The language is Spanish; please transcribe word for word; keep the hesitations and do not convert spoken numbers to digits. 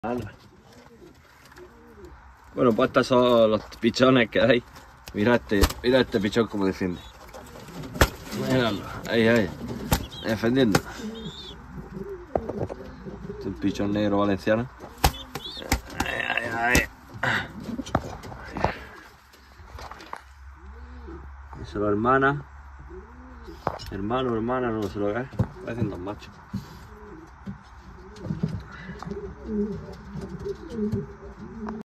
Bueno, pues estos son los pichones que hay. Mira este, mira este pichón como defiende. Míralo, ahí, ahí, defendiendo. Este es un pichón negro valenciano. Ahí, ahí, ahí. Eso es la hermana. Hermano, hermana, no sé lo que es. Parecen dos machos.